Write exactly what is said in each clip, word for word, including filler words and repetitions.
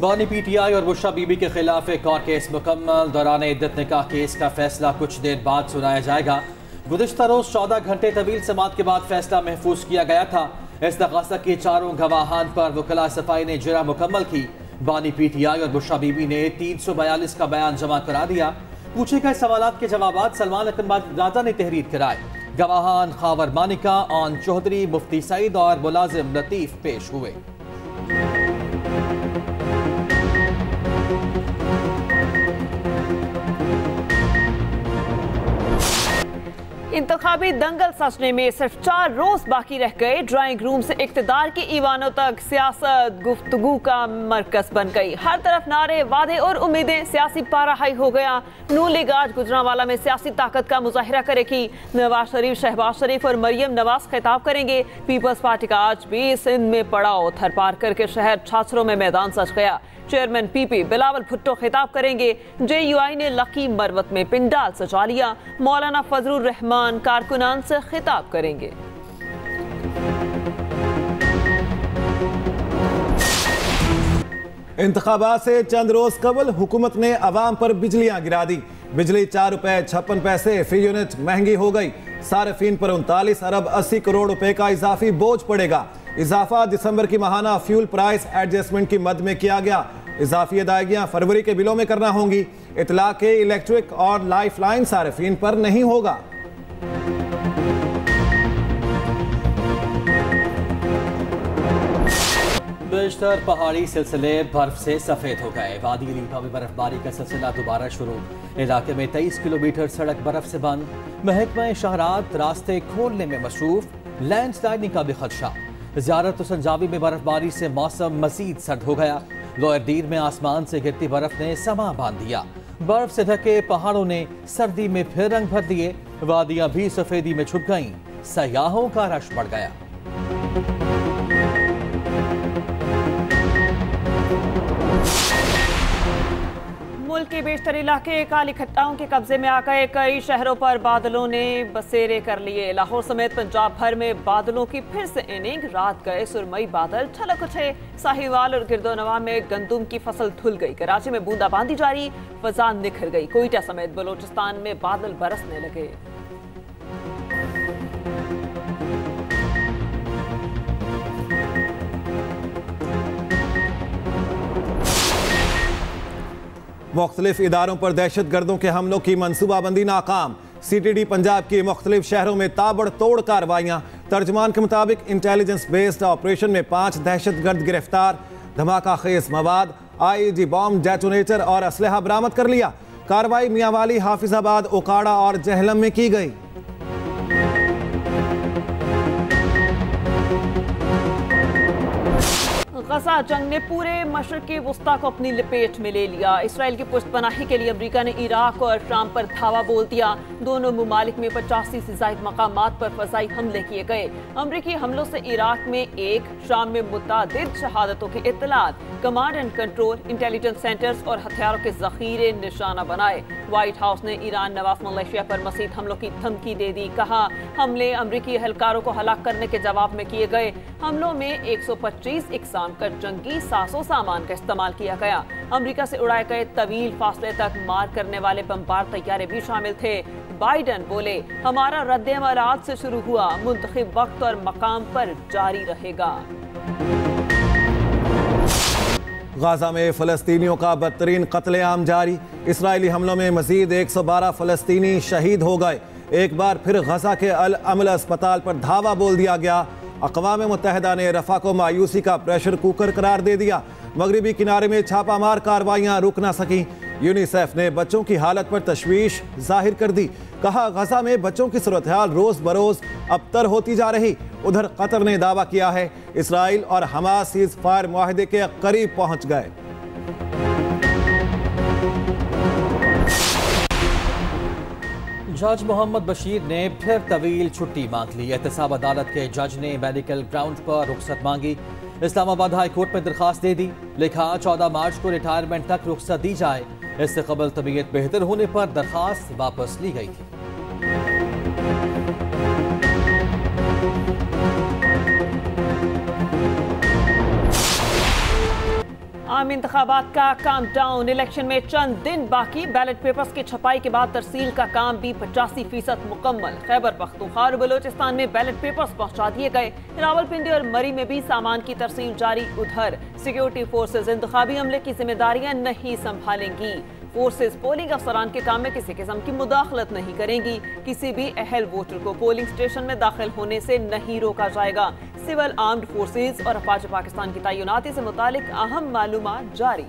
बानी पीटीआई और बुशरा बीबी के खिलाफ एक और केस मुकम्मल। दौरान इद्दत निकाह केस का फैसला कुछ देर बाद सुनाया जाएगा। गुज़िश्ता रोज चौदह घंटे तवील समात के बाद फैसला महफूज किया गया था। इस्तग़ासा की चारों गवाहान पर वकला सफाई ने जरा मुकम्मल की। बानी पीटीआई और बुशरा बीबी ने तीन सौ बयालीस का बयान जमा करा दिया। पूछे गए सवालात के जवाब सलमान अकबर राजा ने तहरीर कराए। गवाहान खावर मानिका, ऑन चौधरी, मुफ्ती सईद और मुलाजिम लतीफ पेश हुए। इंतखाबी दंगल सजने में सिर्फ चार रोज बाकी रह गए। ड्राइंग रूम से इक्तदार के ईवानों तक सियासत गुफ्तगू का मरकज बन गई। हर तरफ नारे, वादे और उम्मीदें। सियासी पारा हाई हो गया। नून लीग आज गुजरांवाला में सियासी ताकत का मुजाहिरा करेगी। नवाज शरीफ, शहबाज शरीफ और मरियम नवाज खिताब करेंगे। पीपल्स पार्टी का आज भी सिंध में पड़ाव। थर पार करके शहर छाछरों में मैदान सज गया। चेयरमैन पीपी बिलावल भुट्टो खिताब करेंगे। जेयूआई ने लकी मरवत में पिंडाल सजा लिया। मौलाना फजलुर रहमान कारकुनान से खिताब करेंगे। इंतखाबात से चंद रोज कबल हुकूमत ने अवाम पर बिजलियां गिरा दी। बिजली चार रुपए छप्पन पैसे फी यूनिट महंगी हो गई। सार्फिन पर उनतालीस अरब अस्सी करोड़ रुपए का इजाफी बोझ पड़ेगा। इजाफा दिसंबर की माहाना फ्यूल प्राइस एडजस्टमेंट की मद में किया गया। इजाफी अदायगियां फरवरी के बिलों में करना होंगी। इतला के इलेक्ट्रिक और लाइफ लाइन सार्फिन पर नहीं होगा। बेशतर पहाड़ी सिलसिले बर्फ से सफेद हो गए। वादी रीवा में बर्फबारी का सिलसिला दोबारा शुरू। इलाके में तेईस किलोमीटर सड़क बर्फ से बंद। महकमा शहरात रास्ते खोलने में मसरूफ। लैंडस्लाइडिंग का भी खदशा। ज़ियारत संजावी में बर्फबारी से मौसम मजीद सर्द हो गया। लोअर दीर में आसमान से गिरती बर्फ ने समा बांध दिया। बर्फ से ढके पहाड़ों ने सर्दी में फिर रंग भर दिए। वादियां भी सफेदी में छुप गईं। सयाहों का रश बढ़ गया। मुल्क के बेशतर इलाके काली खट्टाओं के कब्जे में आ गए। कई शहरों पर बादलों ने बसेरे कर लिए। लाहौर समेत पंजाब भर में बादलों की फिर से इनिंग। रात गए सुरमई बादल छलक उठे। साहिवाल और गिरदोनवा में गंदुम की फसल धुल गई। कराची में बूंदाबांदी जारी। फजा निखर गई। कोयटा समेत बलोचिस्तान में बादल बरसने लगे। मुख्तलिफ इदारों पर दहशत गर्दों के हमलों की मनसूबाबंदी नाकाम। सी टी डी पंजाब के मुख्तलिफ शहरों में ताबड़तोड़ कार्रवाइयाँ। तर्जमान के मुताबिक इंटेलिजेंस बेस्ड ऑपरेशन में पाँच दहशत गर्द गिरफ्तार। धमाका खेज मवाद, I E D bomb, detonator और असलहा बरामद कर लिया। कार्रवाई मियांवाली, हाफिजाबाद, ओकाड़ा और जहलम में की गई। गजा जंग ने पूरे मशरक़ी वस्ता को अपनी लपेट में ले लिया। इसराइल की पुष्टपनाही के लिए अमरीका ने इराक और शाम पर धावा बोल दिया। दोनों मुमालिक में पचासी से ज़ायद मकामात पर फ़ज़ाई हमले किए गए। अमरीकी हमलों से इराक में एक, शाम में मुतादिद शहादतों की इत्तलात। Command and control, intelligence centres और हथियारों के ज़ख़ीरे निशाना बनाए। व्हाइट हाउस ने ईरान नवाज मलेशिया पर मज़ीद हमलों की धमकी दे दी। कहा, हमले अमरीकी एहलकारों को हलाक करने के जवाब में किए गए। हमलों में एक सौ पच्चीस इकसाम कर जंगी सासो सामान का इस्तेमाल किया गया। अमरीका से उड़ाए गए तवील फासले तक मार करने वाले बमबार तैयारे भी शामिल थे। बाइडन बोले, हमारा रद्द-ए-अमल आज से शुरू हुआ, मुंतखब वक्त और मकाम पर जारी रहेगा। गाजा में फ़लस्तीनियों का बदतरीन कत्लेआम जारी। इसराइली हमलों में मजीद एक सौ बारह फ़लस्तीनी शहीद हो गए। एक बार फिर गजा के अल अमल अस्पताल पर धावा बोल दिया गया। अक़वाम मुत्तहिदा ने रफ़ा को मायूसी का प्रेशर कुकर करार दे दिया। मगरबी किनारे में छापामार कार्रवाइयाँ रुक ना सकीं। यूनिसेफ ने बच्चों की हालत पर तशवीश जाहिर कर दी। कहा, गजा में बच्चों की सूरत हाल रोज़ बरोज़ अबतर होती जा रही। उधर कतर ने दावा किया है इसराइल और हमास सीज़ फायर मुआहदे के करीब पहुँच गए। जज मोहम्मद बशीर ने फिर तवील छुट्टी मांग ली। एहतसाब अदालत के जज ने मेडिकल ग्राउंड पर रुख्सत मांगी। इस्लामाबाद हाई कोर्ट में दरखास्त दे दी। लिखा, चौदह मार्च को रिटायरमेंट तक रुख्सत दी जाए। इससे कबल तबीयत बेहतर होने पर दरखास्त वापस ली गई थी। अवामी इंतखाबात का काम डाउन। इलेक्शन में चंद दिन बाकी। बैलेट पेपर्स की छपाई के बाद तरसील का काम भी पचासी फीसद मुकम्मल। खैबर पख्तूनख्वा और बलोचिस्तान में बैलेट पेपर्स पहुंचा दिए गए। रावलपिंडी और मरी में भी सामान की तरसील जारी। उधर सिक्योरिटी फोर्सेज इंतखाबी अमले की जिम्मेदारियां नहीं संभालेंगी। फोर्सेज पोलिंग अफसरान के काम में किसी किस्म की मुदाखलत नहीं करेंगी। किसी भी अहल वोटर को पोलिंग स्टेशन में दाखिल होने से नहीं रोका जाएगा। सिविल आर्म्ड फोर्सेज और अफवाज पाकिस्तान की तैनाती से मुतालिक अहम मालूमात जारी।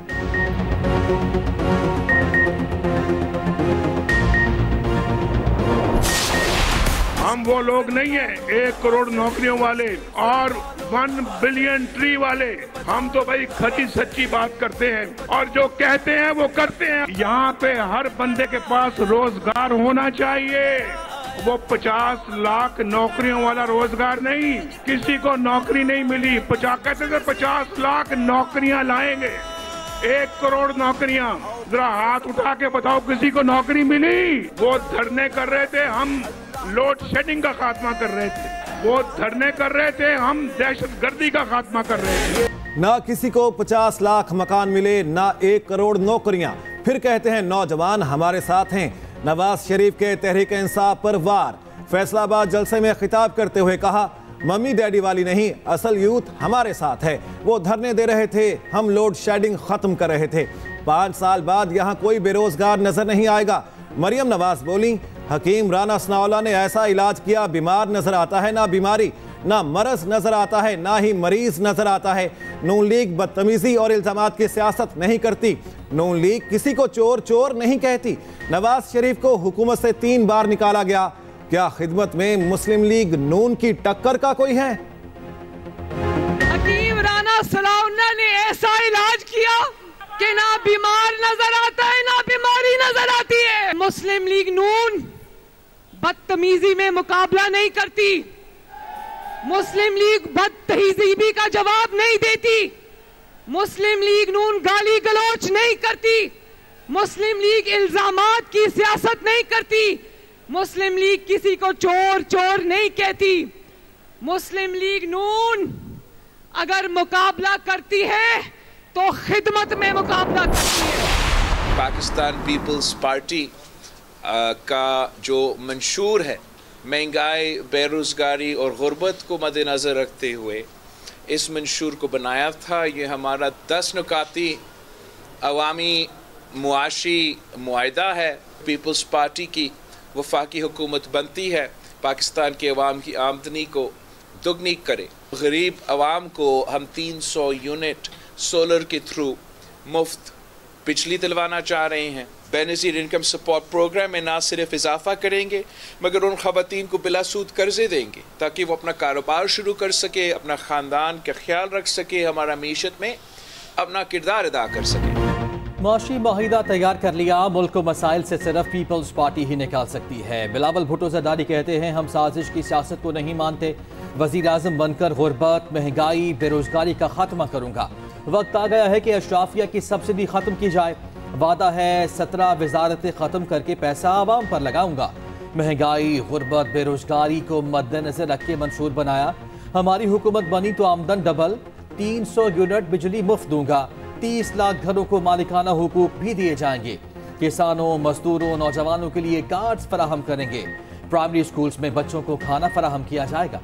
हम वो लोग नहीं हैं एक करोड़ नौकरियों वाले और वन बिलियन ट्री वाले। हम तो भाई खची सच्ची बात करते हैं और जो कहते हैं वो करते हैं। यहाँ पे हर बंदे के पास रोजगार होना चाहिए। वो पचास लाख नौकरियों वाला रोजगार नहीं। किसी को नौकरी नहीं मिली। पचास कहते थे पचास लाख नौकरियां लाएंगे। एक करोड़ नौकरियां। जरा हाथ उठा के बताओ किसी को नौकरी मिली? वो धरने कर रहे थे, हम लोड शेडिंग का खात्मा कर रहे थे। वो धरने कर रहे थे, हम दहशतगर्दी का खात्मा कर रहे थे। ना किसी को पचास लाख मकान मिले, ना एक करोड़ नौकरियां। फिर कहते हैं नौजवान हमारे साथ हैं। नवाज शरीफ के तहरीक इंसाफ पर वार। फैसलाबाद जलसे में खिताब करते हुए कहा, मम्मी डैडी वाली नहीं, असल यूथ हमारे साथ है। वो धरने दे रहे थे, हम लोड शेडिंग खत्म कर रहे थे। पाँच साल बाद यहाँ कोई बेरोजगार नजर नहीं आएगा। मरियम नवाज बोली, हकीम राना सनाउल्लाह ने ऐसा इलाज किया, बीमार नजर आता है ना बीमारी, ना मरज नजर आता है, ना ही मरीज नजर आता है। नून लीग बदतमीजी और इल्जामात की सियासत नहीं करती। नून लीग किसी को चोर चोर नहीं कहती। नवाज शरीफ को हुकूमत से तीन बार निकाला गया। क्या खिदमत में मुस्लिम लीग नून की टक्कर का कोई है? हकीम राना सनाउल्लाह ने ऐसा इलाज किया कि ना बीमार नजर आता है ना बीमारी नजर आती है। मुस्लिम लीग नून बदतमीजी में मुकाबला नहीं करती। मुस्लिम लीग बदतहजीबी का जवाब नहीं देती। मुस्लिम लीग नून गाली गलौच नहीं करती। मुस्लिम लीग इल्जामात की सियासत नहीं करती। मुस्लिम लीग किसी को चोर चोर नहीं कहती। मुस्लिम लीग नून अगर मुकाबला करती है तो खिदमत में मुकाबला करती है। पाकिस्तान पीपल्स पार्टी का जो मंशूर है महंगाई, बेरोजगारी और गुर्बत को मद्देनज़र रखते हुए इस मंशूर को बनाया था। ये हमारा दस नुकाती अवामी मुआशी मुआहिदा है। पीपल्स पार्टी की वफाकी हुकूमत बनती है, पाकिस्तान के अवाम की आमदनी को दुगनी करे। गरीब अवाम को हम तीन सौ यूनिट सोलर के थ्रू मुफ्त बिजली दिलवाना चाह रहे हैं। बेनज़ीर इनकम सपोर्ट प्रोग्राम में ना सिर्फ इजाफा करेंगे मगर उन ख़वातीन को बिला सूद कर्जे देंगे ताकि वो अपना कारोबार शुरू कर सके, अपना ख़ानदान का ख्याल रख सके, हमारा मीशत में अपना किरदार अदा कर सके। मुआशी माहिदा तैयार कर लिया, मुल्क को मसाइल से सिर्फ पीपल्स पार्टी ही निकाल सकती है। बिलावल भुट्टो ज़रदारी कहते हैं, हम साजिश की सियासत को नहीं मानते। वज़ीर आज़म बनकर गुर्बत, महंगाई, बेरोजगारी का खात्मा करूँगा। वक्त आ गया है कि अशराफिया की सब्सिडी ख़त्म की जाए। वादा है सत्रह वजारतें ख़त्म करके पैसा आवाम पर लगाऊंगा। महंगाई, गुर्बत, बेरोजगारी को मद्देनजर रख के मंशूर बनाया। हमारी हुकूमत बनी तो आमदन डबल, तीन सौ यूनिट बिजली मुफ्त दूंगा। तीस लाख घरों को मालिकाना हुकूक भी दिए जाएंगे। किसानों, मजदूरों, नौजवानों के लिए कार्ड्स फराहम करेंगे। प्राइमरी स्कूल्स में बच्चों को खाना फराहम किया जाएगा।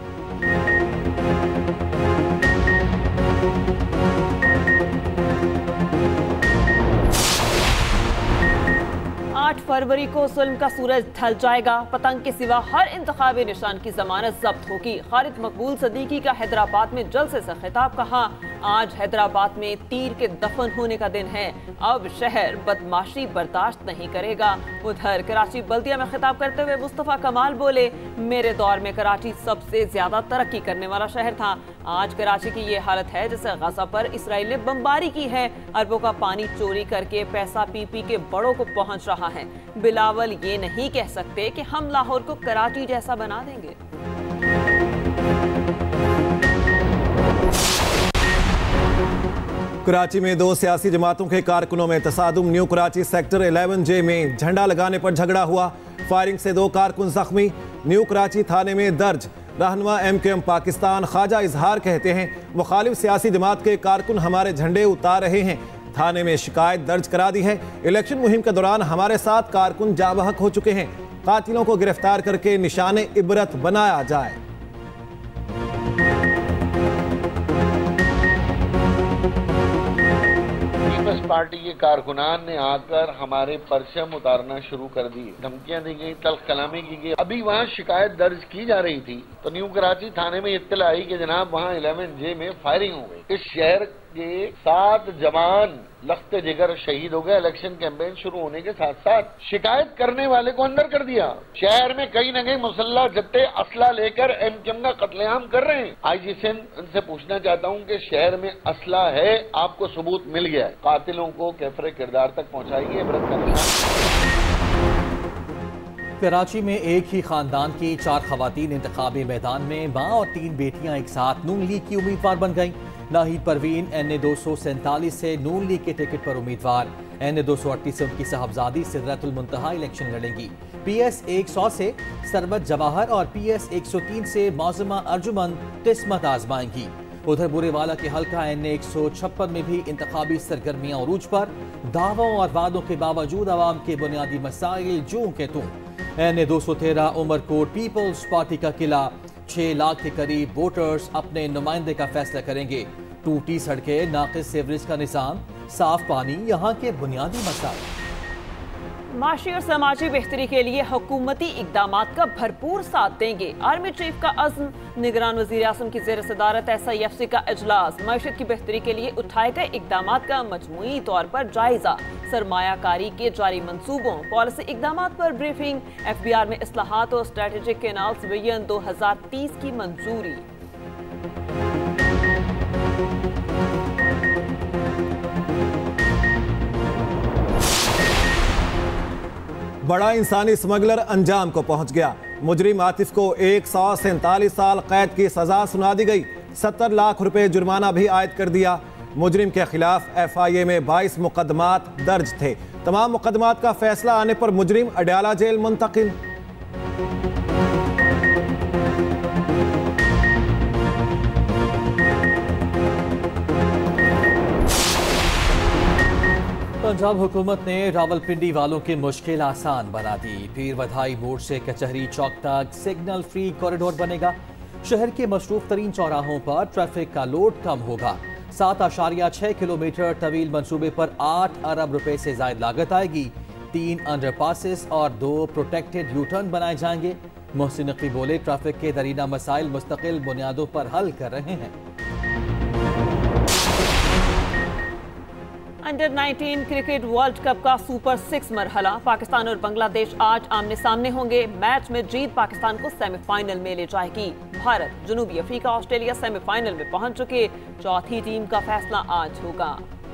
आठ फरवरी को जुल्म का सूरज ढल जाएगा। पतंग के सिवा हर इंतखाबी निशान की जमानत जब्त होगी। खालिद मकबूल सदीकी का हैदराबाद में जलसे से खिताब। कहा, आज हैदराबाद में तीर के दफन होने का दिन है। अब शहर बदमाशी बर्दाश्त नहीं करेगा। उधर कराची बल्दिया में खिताब करते हुए मुस्तफ़ा कमाल बोले, मेरे दौर में कराची सबसे ज्यादा तरक्की करने वाला शहर था। आज कराची की ये हालत है जैसे गजा पर इसराइल ने बमबारी की है। अरबों का पानी चोरी करके पैसा पी पी के बड़ों को पहुंच रहा है। बिलावल ये नहीं कह सकते कि हम लाहौर को कराची जैसा बना देंगे। कराची में दो सियासी जमातों के कारकुनों में तसादुम। New Karachi sector eleven J में झंडा लगाने पर झगड़ा हुआ। फायरिंग से दो कारकुन जख्मी। न्यू कराची थाने में दर्ज। रहनुमा एम के एम पाकिस्तान ख्वाजा इजहार कहते हैं मुखालिफ सियासी जमात के कारकुन हमारे झंडे उतार रहे हैं। थाने में शिकायत दर्ज करा दी है। इलेक्शन मुहिम के दौरान हमारे साथ कारकुन जाबहक हो चुके हैं। कातिलों को गिरफ्तार करके निशाने इबरत बनाया जाए। पीपल्स पार्टी के कारकुनान ने आकर हमारे परचम उतारना शुरू कर दिए, धमकियां दी गई, तल्ख कलामी की गई। अभी वहां शिकायत दर्ज की जा रही थी तो न्यू कराची थाने में इत्तला आई कि जनाब वहां इलेवन जे में फायरिंग हो गई। इस शहर के सात जवान लख्ते जिगर शहीद हो गए। इलेक्शन कैंपेन शुरू होने के साथ साथ शिकायत करने वाले को अंदर कर दिया। शहर में कहीं न कहीं मुसल्ला जत्ते असला लेकर एमकेएम का कत्लेआम कर रहे हैं। आईजी सिंध उनसे पूछना चाहता हूं कि शहर में असला है, आपको सबूत मिल गया है, कातिलों को कैफरे किरदार तक पहुंचाइए, इबरत का निशान। कराची में एक ही खानदान की चार खवातीन इंतखाबी मैदान में माँ और तीन बेटियां एक साथ नून लीग की उम्मीदवार बन गईं। नाहिद परवीन एन ए दो सौ सैंतालीस से नून लीग के टिकट पर उम्मीदवार, एन ए दो सौ अड़तीस से उनकी साहबजादी सिदरतुल मुंतहा इलेक्शन लड़ेंगी। पी एस एक सौ से सरबत जवाहर और पी एस एक सौ तीन से मौजमा अर्जुमन किस्मत आजमाएंगी। उधर बुरेवाला के हल्का एन ए एक सौ छप्पन में भी इंतखाबी सरगर्मियां उरूज पर। दावों और वादों के बावजूद आवाम के बुनियादी मसाइल जूं के तूं। एन ए दो सौ तेरह उमरकोट पीपल्स पार्टी का किला, छह लाख के करीब वोटर्स अपने नुमाइंदे का फैसला करेंगे। टूटी सड़कें, नाकिस सीवरेज का निजाम, साफ पानी यहाँ के बुनियादी मसाइल। माशी और समाजी बेहतरी के लिए हुकूमती इकदामात का भरपूर साथ देंगे। आर्मी चीफ का अज़्म, निगरान वज़ीर आज़म की ज़ेर सदारत एस आई एफ सी का इजलास। मईशत की बेहतरी के लिए उठाए गए इकदामात का मजमूई तौर पर जायजा। सरमायाकारी के जारी मंसूबों, पॉलिसी इकदामात पर ब्रीफिंग। एफ बी आर में इस्लाहात और स्ट्रेटेजिक कैनाल्स विजन दो हजार तीस की मंजूरी। बड़ा इंसानी स्मगलर अंजाम को पहुंच गया। मुजरिम आतिफ को एक सौ सैंतालीस साल कैद की सजा सुना दी गई। सत्तर लाख रुपए जुर्माना भी आयद कर दिया। मुजरिम के खिलाफ एफ आई ए में बाईस मुकदमात दर्ज थे। तमाम मुकदमात का फैसला आने पर मुजरिम अडयाला जेल मुंतकिल। पंजाब हुकूमत ने रावलपिंडी वालों की मुश्किल आसान बना दी। पीर बधाई मोड़ से कचहरी चौक तक सिग्नल फ्री कॉरिडोर बनेगा। शहर के मशरूफ तरीन चौराहों पर ट्रैफिक का लोड कम होगा। सात आशारिया छह किलोमीटर तवील मंसूबे पर आठ अरब रुपए से ज्यादा लागत आएगी। तीन अंडरपासेस और दो प्रोटेक्टेड यू टर्न बनाए जाएंगे। मोहसिन नकवी बोले, ट्रैफिक के दरीना मसाइल मुस्तकिल बुनियादों पर हल कर रहे हैं। Under nineteen cricket world cup का सुपर सिक्स मरहला, पाकिस्तान और बांग्लादेश आज आमने सामने होंगे। मैच में जीत पाकिस्तान को सेमीफाइनल में ले जाएगी। भारत, जनूबी अफ्रीका, ऑस्ट्रेलिया सेमीफाइनल में पहुंच चुके। चौथी टीम का फैसला आज होगा।